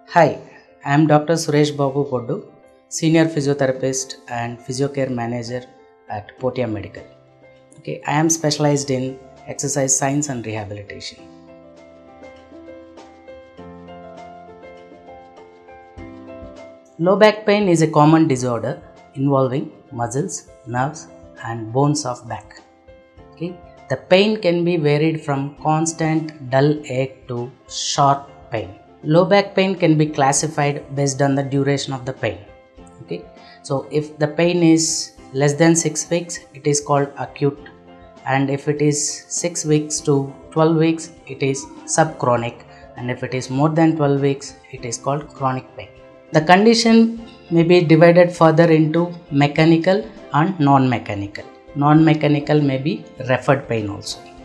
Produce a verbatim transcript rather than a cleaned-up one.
Hi, I am Doctor Suresh Babu Poddu, Senior Physiotherapist and Physiocare Manager at Portea Medical. Okay, I am specialized in exercise science and rehabilitation. Low back pain is a common disorder involving muscles, nerves and bones of back. Okay, the pain can be varied from constant dull ache to short pain. Low back pain can be classified based on the duration of the pain. Okay, so if the pain is less than six weeks, it is called acute, and if it is six weeks to twelve weeks, it is subchronic, and if it is more than twelve weeks, it is called chronic pain. The condition may be divided further into mechanical and non-mechanical. Non-mechanical may be referred pain also.